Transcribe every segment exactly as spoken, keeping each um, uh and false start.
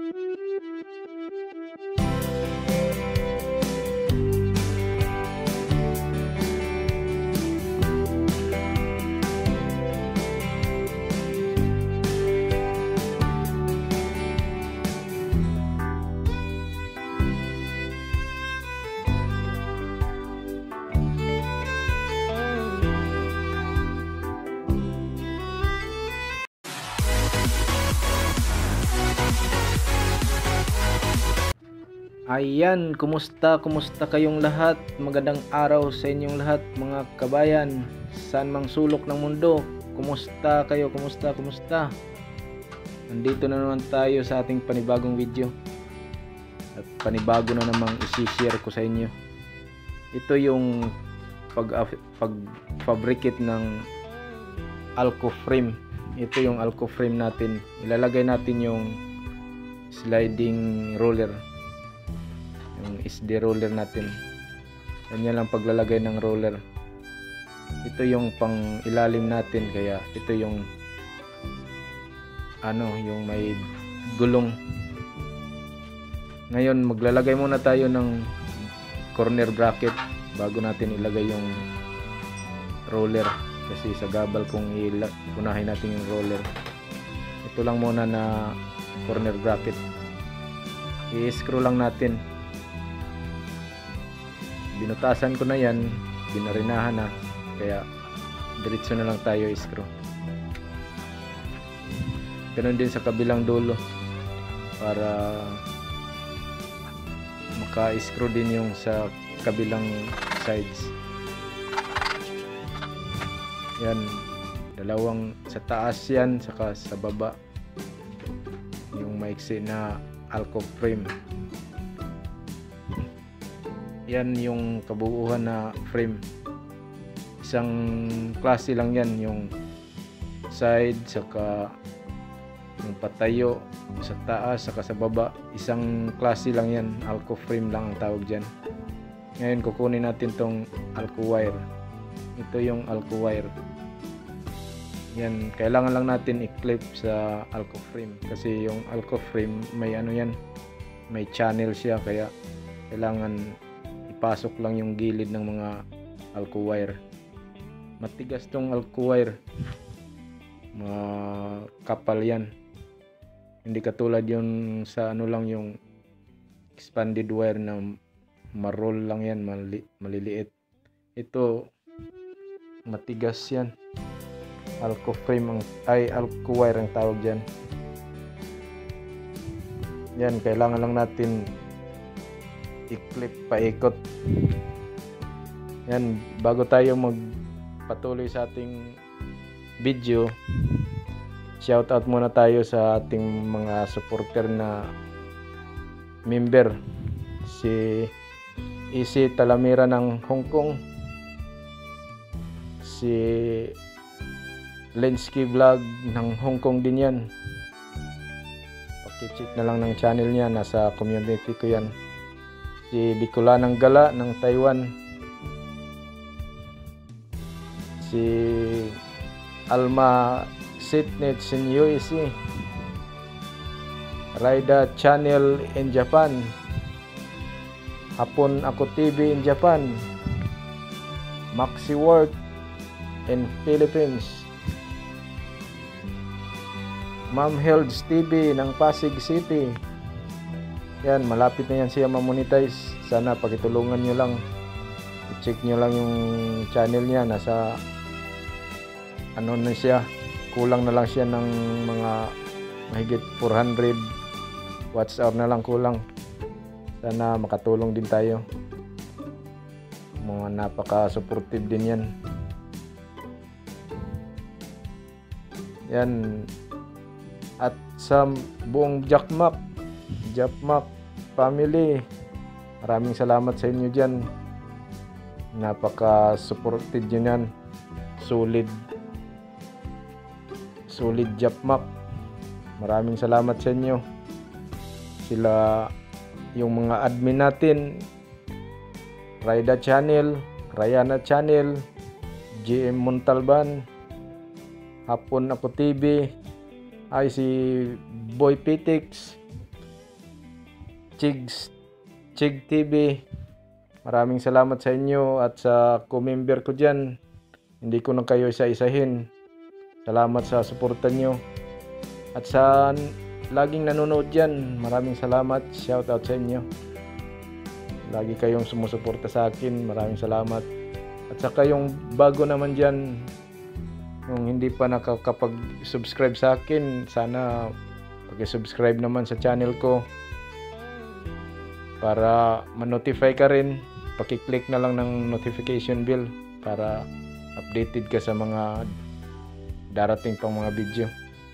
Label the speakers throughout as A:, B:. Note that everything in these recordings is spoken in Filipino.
A: Ayan, kumusta? Kumusta kayong lahat? Magandang araw sa inyong lahat mga kabayan. Saan mang sulok ng mundo. Kumusta kayo? Kumusta? Kumusta? Nandito na naman tayo sa ating panibagong video. At panibago na namang isi-share ko sa inyo. Ito yung pag pag fabricate ng Alco frame. Ito yung Alco frame natin. Ilalagay natin yung sliding roller. Yung S D roller natin. Ganyan lang paglalagay ng roller. Ito yung pang ilalim natin, kaya ito yung ano, yung may gulong. Ngayon maglalagay muna tayo ng corner bracket bago natin ilagay yung roller, kasi sa gabal kung unahin natin yung roller. Ito lang muna na corner bracket. I-screw lang natin. Binutasan ko na yan, binarinahan na, kaya diretso na lang tayo i-screw. Ganun din sa kabilang dulo para maka-screw din yung sa kabilang sides. Yan, dalawang sa taas yan, saka sa baba yung maiksi na Alco frame. Yan yung kabuuan na frame. Isang klase lang yan, yung side saka yung patayo sa taas saka sa baba. Isang klase lang yan, Alco frame lang ang tawag dyan. Ngayon kukunin natin tong Alco wire. Ito yung Alco wire. Yan, kailangan lang natin i-clip sa Alco frame, kasi yung Alco frame may ano yan, may channel siya, kaya kailangan pasok lang yung gilid ng mga Alco wire. Matigas tong Alco wire, makapal yan, hindi katulad yun sa ano lang, yung expanded wire na marol lang yan, mali, maliliit. Ito matigas yan. Alco frame ang, ay Alco wire ang tawag dyan. Yan, kailangan lang natin i-clip paikot. Yan, bago tayo magpatuloy sa ating video, shout out muna tayo sa ating mga supporter na member. Si Easy Talamira ng Hong Kong, si Lenski Vlog ng Hong Kong din yan. Paki-check na lang ng channel niya, nasa community ko yan. Si Bicolanang Gala ng Taiwan, si Alma Sitnets in U S A, Raida Channel in Japan, Hapon Ako T V in Japan, Maxi Work in Philippines, Ma'am Hilds T V ng Pasig City. Yan, malapit na yan siya ma-monetize. Sana pakitulungan nyo lang, i-check nyo lang yung channel niya. Nasa ano na siya, kulang na lang siya ng mga mahigit four hundred watch hour na lang kulang. Sana makatulong din tayo, mga napaka-supportive din yan. Yan, at sa buong Jackmac Jackmac family, maraming salamat sa inyo dyan. Napaka-supported nyo yan. Solid Solid Jackmac. Maraming salamat sa inyo. Sila yung mga admin natin, Raida Channel, Rayana Channel, G M Montalban, Hapon Ako T V, ay si Boy Pitix, Chigs Chig T V, maraming salamat sa inyo at sa co-member ko dyan. Hindi ko na kayo isa-isahin. Salamat sa suporta nyo. At sa laging nanonood dyan, maraming salamat. Shout out sa inyo. Lagi kayong sumusuporta sa akin. Maraming salamat. At saka yung bago naman dyan, yung hindi pa nakakapag-subscribe sa akin, sana pag-subscribe naman sa channel ko. Para ma-notify ka rin, paki-click na lang ng notification bell para updated ka sa mga darating pang mga video.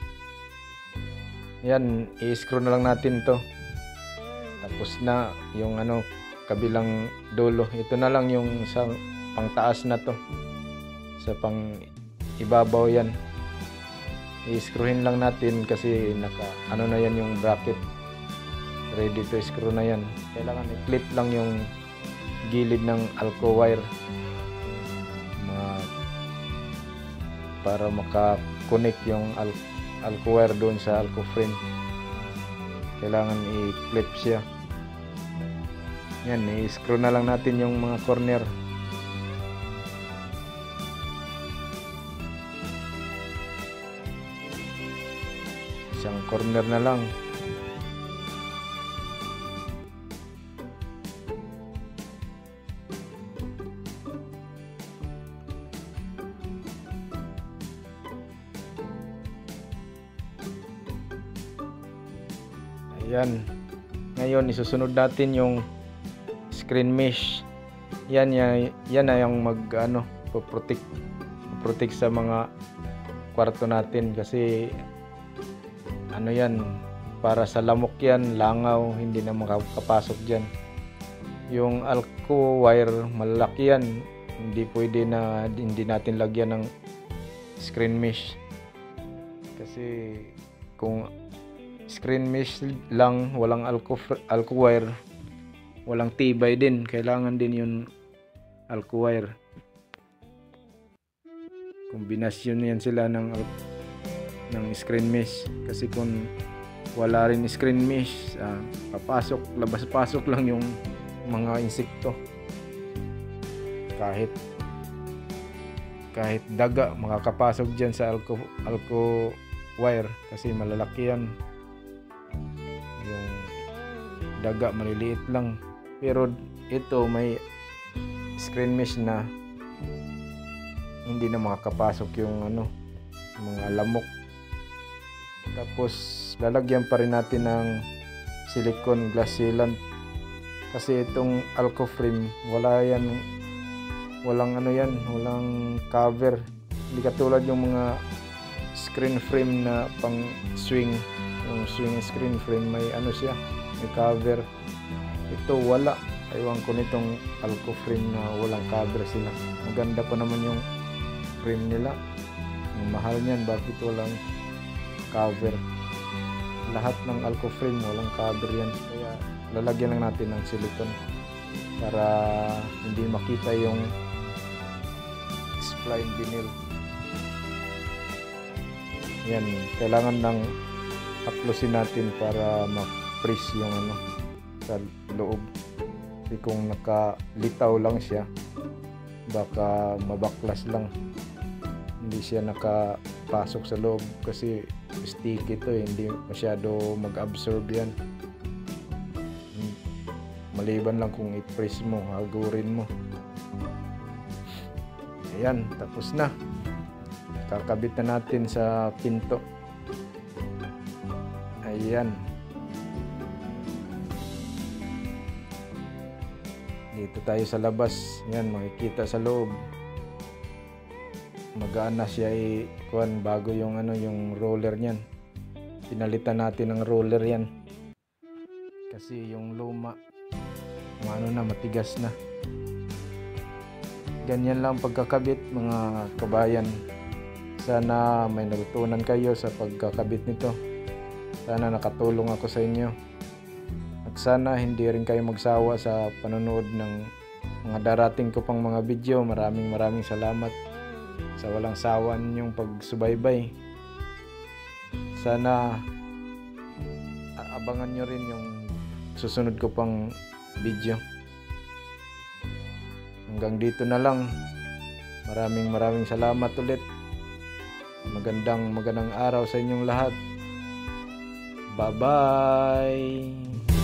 A: Yan, i-scroll na lang natin to. Tapos na yung ano, kabilang dulo. Ito na lang yung sa pangtaas na to. Sa pang ibabaw yan. I-screwin lang natin kasi naka ano na yan yung bracket. Ready to screw na yan. Kailangan i-clip lang yung gilid ng Alco wire Ma para maka-connect yung al Alco wire doon sa Alco frame. Kailangan i-clip siya. Yan, i-screw na lang natin yung mga corner. Isang corner na lang. Ayan. Ngayon isusunod natin yung screen mesh. Yan yan, yan na yung mag ano, protect protect sa mga kwarto natin kasi ano yan, para sa lamok yan, langaw, hindi na makapasok diyan. Yung Alco wire malaki yan, hindi pwede na hindi natin lagyan ng screen mesh. Kasi kung screen mesh lang, walang Alco, Alco wire, walang tibay din. Kailangan din yung Alco wire. Kombinasyon yan sila ng ng screen mesh. Kasi kung wala rin screen mesh, uh, papasok, labas-pasok lang yung mga insekto. Kahit kahit daga makakapasok dyan sa Alco, Alco wire kasi malalaki yan. Yung daga maliliit lang, pero ito may screen mesh na hindi na makakapasok yung ano, mga lamok. Tapos lalagyan pa rin natin ng silicone glass sealant kasi itong Alco frame wala yan, walang ano yan, walang cover. Hindi katulad yung mga screen frame na pang swing. Yung swing screen frame may ano siya, may cover. Ito wala. Ewan ko nitong Alco frame na walang cover sila. Maganda pa naman yung frame nila. Ang mahal niyan, bakit walang cover? Lahat ng Alco frame walang cover yan. Kaya lalagyan lang natin ng silicone para hindi makita yung spline vinyl. Yan, kailangan ng haplosin natin para ma-freeze yung ano sa loob. Kasi kung nakalitaw lang siya, baka mabaklas lang, hindi siya nakapasok sa loob kasi sticky ito eh, hindi masyado mag-absorb yan. Maliban lang kung i-press mo, hagurin mo. Ayan, tapos na. Kakabit na natin sa pinto. Ayan. Dito tayo sa labas. Yan, makikita sa loob. Magaan na siya eh, kuwan, bago yung ano, yung roller niyan. Pinalitan natin ng roller yan. Kasi yung luma, ano na, matigas na. Ganyan lang pagkakabit mga kabayan. Sana may natutunan kayo sa pagkakabit nito. Sana nakatulong ako sa inyo. At sana hindi rin kayo magsawa sa panonood ng mga darating ko pang mga video. Maraming maraming salamat sa walang sawan yung pagsubaybay. Sana abangan nyo rin yung susunod ko pang video. Hanggang dito na lang. Maraming maraming salamat ulit. Magandang magandang araw sa inyong lahat. Bye-bye.